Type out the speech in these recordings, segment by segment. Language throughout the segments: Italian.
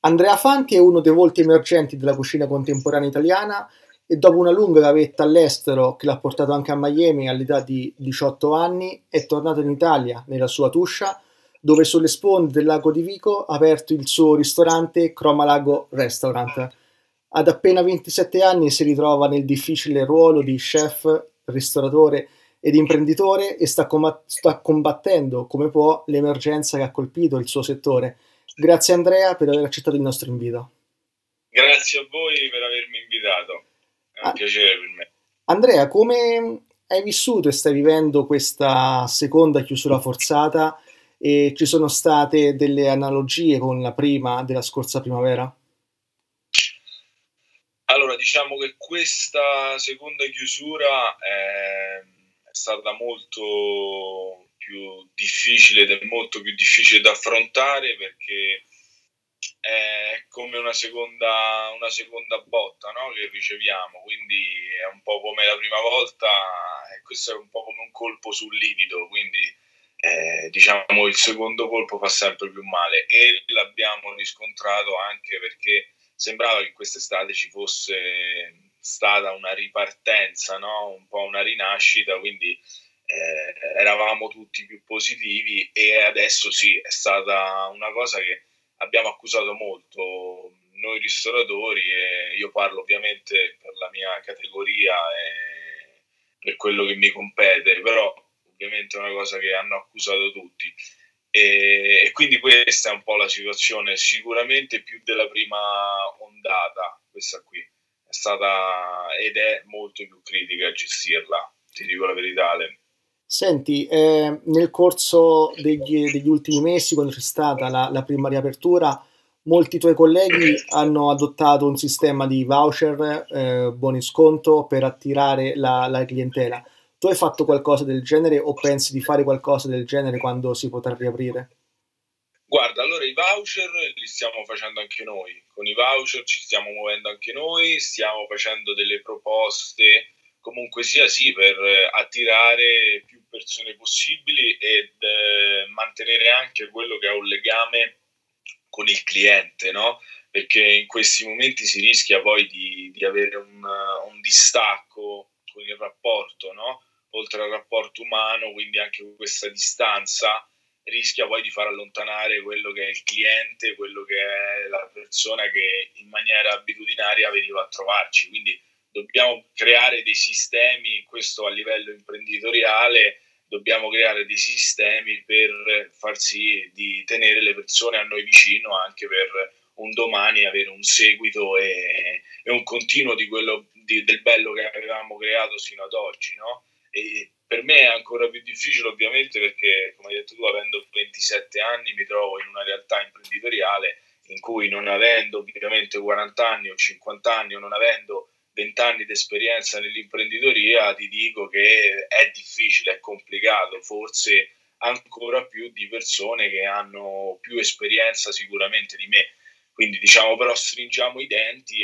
Andrea Fanti è uno dei volti emergenti della cucina contemporanea italiana e dopo una lunga gavetta all'estero che l'ha portato anche a Miami all'età di 18 anni, è tornato in Italia, nella sua Tuscia, dove sulle sponde del lago di Vico ha aperto il suo ristorante Cromalago Restaurant. Ad appena 27 anni si ritrova nel difficile ruolo di chef, ristoratore ed imprenditore e sta combattendo come può l'emergenza che ha colpito il suo settore. Grazie Andrea per aver accettato il nostro invito. Grazie a voi per avermi invitato, è un Ah, piacere per me. Andrea, come hai vissuto e stai vivendo questa seconda chiusura forzata e ci sono state delle analogie con la prima della scorsa primavera? Allora, diciamo che questa seconda chiusura è stata molto più difficile ed è molto più difficile da affrontare perché è come una seconda botta, no? Che riceviamo, quindi è un po' come la prima volta e questo è un po' come un colpo sul livido, quindi diciamo il secondo colpo fa sempre più male e l'abbiamo riscontrato anche perché sembrava che quest'estate ci fosse stata una ripartenza, no? Un po' una rinascita, quindi eravamo tutti più positivi e adesso sì, è stata una cosa che abbiamo accusato molto noi ristoratori e io parlo ovviamente per la mia categoria e per quello che mi compete, però ovviamente è una cosa che hanno accusato tutti. E quindi questa è un po' la situazione, sicuramente più della prima ondata, questa qui è stata ed è molto più critica a gestirla, ti dico la verità, Ale. Senti, nel corso degli ultimi mesi, quando c'è stata la prima riapertura, molti tuoi colleghi hanno adottato un sistema di voucher, buoni sconto per attirare la clientela. Tu hai fatto qualcosa del genere o pensi di fare qualcosa del genere quando si potrà riaprire? Guarda, allora i voucher li stiamo facendo anche noi, con i voucher ci stiamo muovendo anche noi, stiamo facendo delle proposte comunque sia sì per attirare più persone possibili ed mantenere anche quello che è un legame con il cliente, no? Perché in questi momenti si rischia poi di avere un distacco con il rapporto, no? Oltre al rapporto umano, quindi anche questa distanza rischia poi di far allontanare quello che è il cliente, quello che è la persona che in maniera abitudinaria veniva a trovarci. Quindi dobbiamo creare dei sistemi, questo a livello imprenditoriale, dobbiamo creare dei sistemi per far sì di tenere le persone a noi vicino anche per un domani avere un seguito e un continuo di quello, del bello che avevamo creato sino ad oggi, no? E per me è ancora più difficile ovviamente perché, come hai detto tu, avendo 27 anni mi trovo in una realtà imprenditoriale in cui non avendo ovviamente 40 anni o 50 anni o non avendo 20 anni di esperienza nell'imprenditoria, ti dico che è difficile, è complicato, forse ancora più di persone che hanno più esperienza sicuramente di me. Quindi diciamo però stringiamo i denti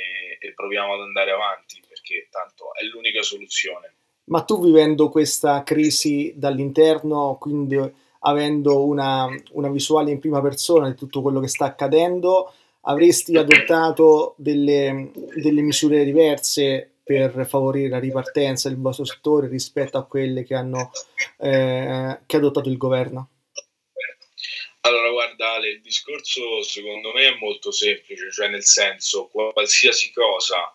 e proviamo ad andare avanti perché tanto è l'unica soluzione. Ma tu vivendo questa crisi dall'interno, quindi avendo una visuale in prima persona di tutto quello che sta accadendo, avresti adottato delle misure diverse per favorire la ripartenza del vostro settore rispetto a quelle che ha adottato il governo? Allora, guarda Ale, il discorso secondo me è molto semplice, cioè nel senso qualsiasi cosa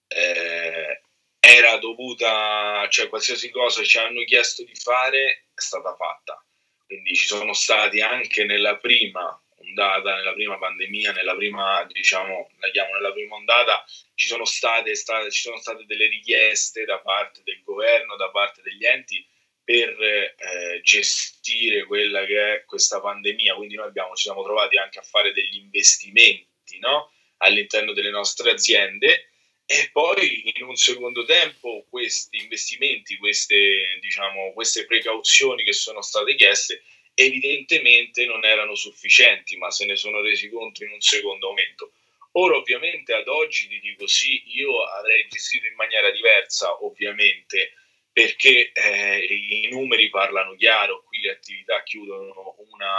era dovuta, cioè qualsiasi cosa ci hanno chiesto di fare è stata fatta. Quindi ci sono stati anche nella prima ondata, nella prima pandemia, nella prima, diciamo, la chiamo nella prima ondata, ci sono state delle richieste da parte del governo, da parte degli enti per gestire quella che è questa pandemia. Quindi noi ci siamo trovati anche a fare degli investimenti, no? All'interno delle nostre aziende e poi in un secondo tempo questi investimenti, diciamo, queste precauzioni che sono state chieste evidentemente non erano sufficienti, ma se ne sono resi conto in un secondo momento. Ora ovviamente ad oggi ti dico sì, io avrei gestito in maniera diversa ovviamente perché i numeri parlano chiaro, qui le attività chiudono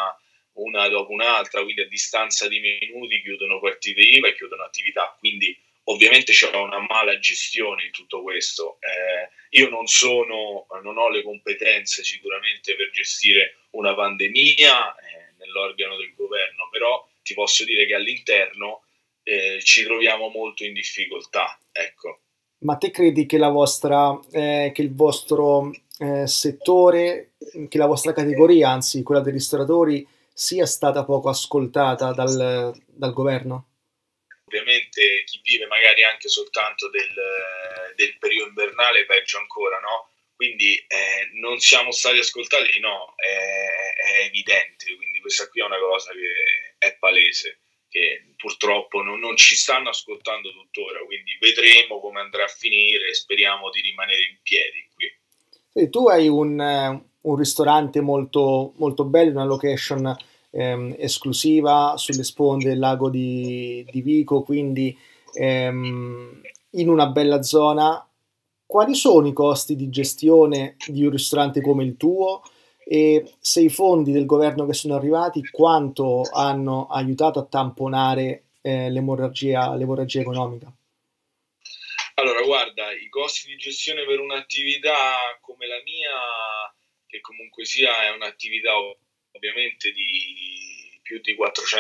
una dopo un'altra, quindi a distanza di minuti chiudono partite IVA e chiudono attività, quindi ovviamente c'è una mala gestione in tutto questo. Io non ho le competenze sicuramente per gestire una pandemia nell'organo del governo, però ti posso dire che all'interno ci troviamo molto in difficoltà, ecco. Ma te credi che che il vostro settore, che la vostra categoria, anzi quella dei ristoratori, sia stata poco ascoltata dal governo? Ovviamente chi vive magari anche soltanto del periodo invernale, peggio ancora, no? Quindi non siamo stati ascoltati, no, è evidente, quindi questa qui è una cosa che è palese, che purtroppo non ci stanno ascoltando tuttora, quindi vedremo come andrà a finire e speriamo di rimanere in piedi qui. Sì, tu hai un ristorante molto bello, una location esclusiva sulle sponde del lago di Vico, quindi in una bella zona. Quali sono i costi di gestione di un ristorante come il tuo? E se i fondi del governo che sono arrivati, quanto hanno aiutato a tamponare l'emorragia economica? Allora, guarda, i costi di gestione per un'attività come la mia, che comunque sia è un'attività ovviamente di più di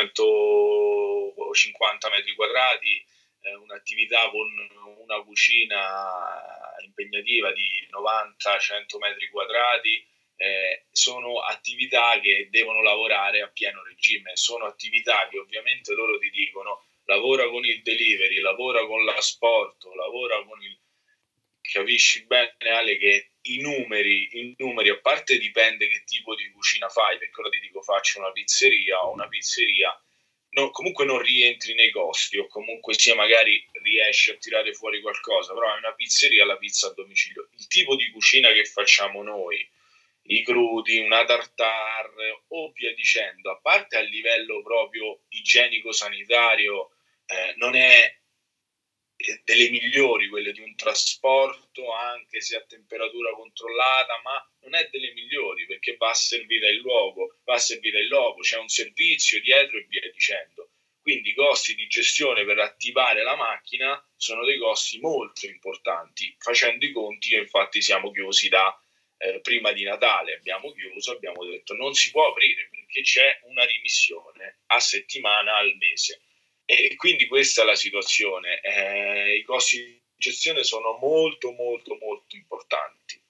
450 metri quadrati, un'attività con una cucina impegnativa di 90-100 metri quadrati, sono attività che devono lavorare a pieno regime, sono attività che ovviamente loro ti dicono lavora con il delivery, lavora con l'asporto, lavora con il... Capisci bene, Ale, che i numeri, a parte dipende che tipo di cucina fai, perché ora ti dico faccio una pizzeria o una pizzeria, no, comunque non rientri nei costi o comunque sia magari riesci a tirare fuori qualcosa, però è una pizzeria, la pizza a domicilio. Il tipo di cucina che facciamo noi, i crudi, una tartare o via dicendo, a parte a livello proprio igienico-sanitario, non è delle migliori quelle di un trasporto, anche se a temperatura controllata, ma non è delle migliori perché va servita in luogo, c'è un servizio dietro e via dicendo. Quindi i costi di gestione per attivare la macchina sono dei costi molto importanti. Facendo i conti, infatti siamo chiusi da prima di Natale, abbiamo chiuso, abbiamo detto non si può aprire perché c'è una rimissione a settimana, al mese. E quindi questa è la situazione. I costi di gestione sono molto importanti.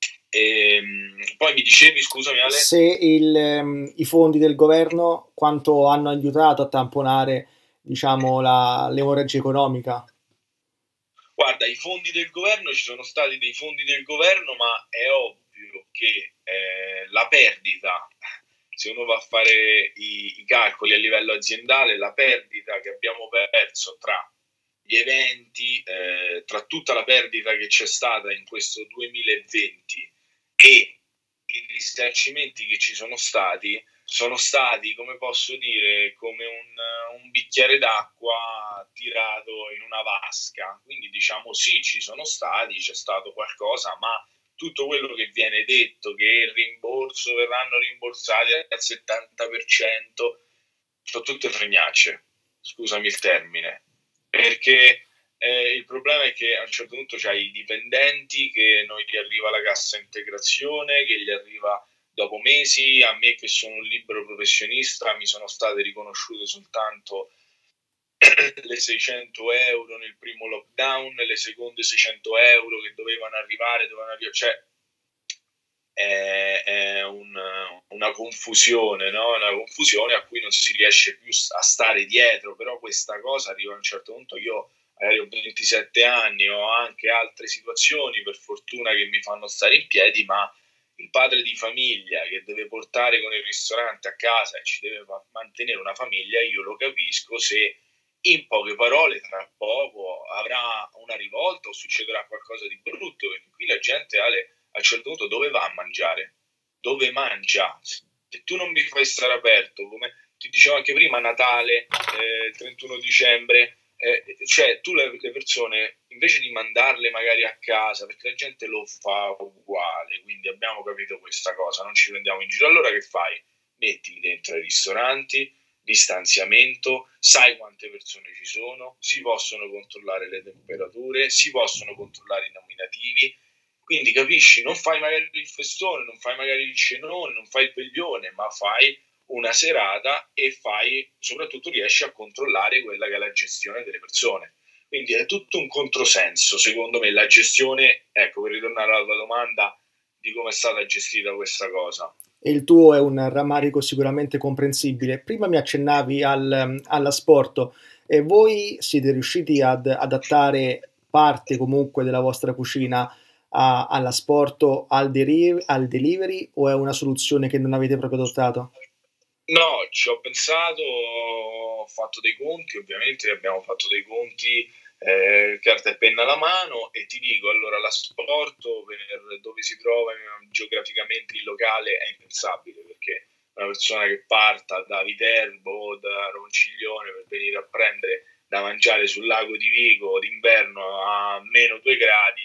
Poi mi dicevi, scusami Ale? Se i fondi del governo quanto hanno aiutato a tamponare, diciamo, l'emorragia economica? Guarda, i fondi del governo, ci sono stati dei fondi del governo, ma è ovvio che la perdita, se uno va a fare i calcoli a livello aziendale, la perdita che abbiamo perso tra gli eventi, tra tutta la perdita che c'è stata in questo 2020 e i risarcimenti che ci sono stati, come posso dire, come un bicchiere d'acqua tirato in una vasca. Quindi diciamo sì, ci sono stati, c'è stato qualcosa, ma tutto quello che viene detto, che il rimborso verranno rimborsati al 70%, sono tutte fregnacce, scusami il termine, perché il problema è che a un certo punto c'hai i dipendenti che non gli arriva la cassa integrazione, che gli arriva dopo mesi. A me che sono un libero professionista mi sono state riconosciute soltanto le 600 euro nel primo lockdown, le seconde 600 euro che dovevano arrivare, cioè è una confusione, no? Una confusione a cui non si riesce più a stare dietro, però questa cosa arriva a un certo punto. Io magari ho 27 anni, ho anche altre situazioni per fortuna che mi fanno stare in piedi, ma il padre di famiglia che deve portare con il ristorante a casa e ci deve mantenere una famiglia, io lo capisco se in poche parole tra poco avrà una rivolta o succederà qualcosa di brutto, perché qui la gente a un certo punto dove va a mangiare? Dove mangia? Se tu non mi fai stare aperto, come ti dicevo anche prima, Natale, 31 dicembre, cioè tu le persone invece di mandarle magari a casa, perché la gente lo fa uguale, quindi abbiamo capito questa cosa, non ci prendiamo in giro. Allora che fai? mettili dentro ai ristoranti, distanziamento, sai quante persone ci sono, si possono controllare le temperature, si possono controllare i nominativi, quindi capisci, non fai magari il festone, non fai magari il cenone, non fai il veglione, ma fai una serata e soprattutto riesci a controllare quella che è la gestione delle persone. Quindi è tutto un controsenso, secondo me, la gestione, ecco, per ritornare alla tua domanda di come è stata gestita questa cosa. E il tuo è un rammarico sicuramente comprensibile. Prima mi accennavi all'asporto e voi siete riusciti ad adattare parte comunque della vostra cucina all'asporto, al delivery o è una soluzione che non avete proprio adottato? No, ci ho pensato, ho fatto dei conti, ovviamente abbiamo fatto dei conti, carta e penna alla mano, e ti dico, allora l'asporto per dove si trova geograficamente il locale è impensabile, perché una persona che parta da Viterbo o da Ronciglione per venire a prendere da mangiare sul lago di Vico d'inverno a meno 2 gradi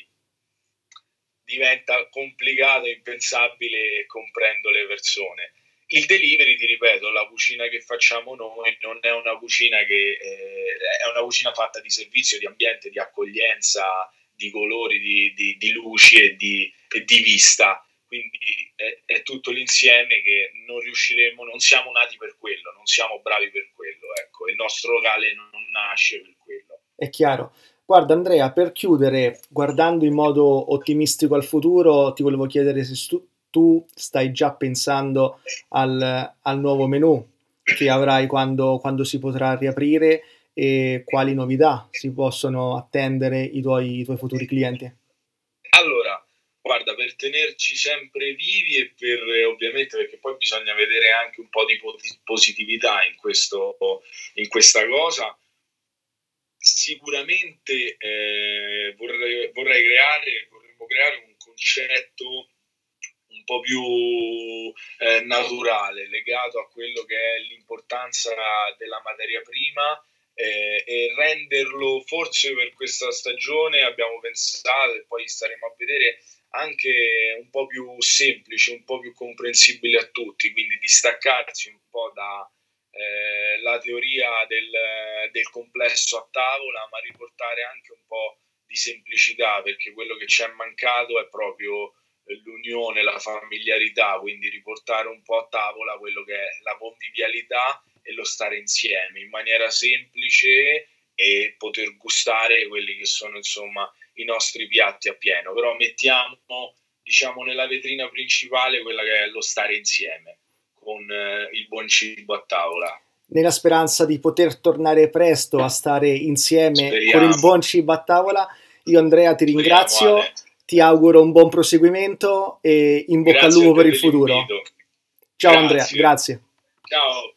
diventa complicato, impensabile, e comprendo le persone. Il delivery, ti ripeto, la cucina che facciamo noi non è una cucina è una cucina fatta di servizio, di ambiente, di accoglienza, di colori, di luci e di vista. Quindi è tutto l'insieme che non riusciremo, non siamo nati per quello, non siamo bravi per quello. Ecco, il nostro locale non nasce per quello. È chiaro. Guarda Andrea, per chiudere, guardando in modo ottimistico al futuro, ti volevo chiedere se tu stai già pensando al nuovo menù che avrai quando si potrà riaprire e quali novità si possono attendere i tuoi futuri clienti. Allora, guarda, per tenerci sempre vivi e ovviamente perché poi bisogna vedere anche un po' di positività in questa cosa, sicuramente vorremmo creare un concetto un po' più naturale, legato a quello che è l'importanza della materia prima, e renderlo, forse per questa stagione abbiamo pensato, e poi staremo a vedere, anche un po' più semplice, un po' più comprensibile a tutti, quindi distaccarsi un po' da la teoria del complesso a tavola, ma riportare anche un po' di semplicità, perché quello che ci è mancato è proprio l'unione, la familiarità, quindi riportare un po' a tavola quello che è la convivialità e lo stare insieme in maniera semplice e poter gustare quelli che sono, insomma, i nostri piatti a pieno. Però mettiamo, diciamo, nella vetrina principale quella che è lo stare insieme con il buon cibo a tavola. Nella speranza di poter tornare presto a stare insieme con il buon cibo a tavola, io Andrea ti ringrazio, ti auguro un buon proseguimento e in bocca al lupo per il futuro. Ciao Andrea, grazie. Ciao.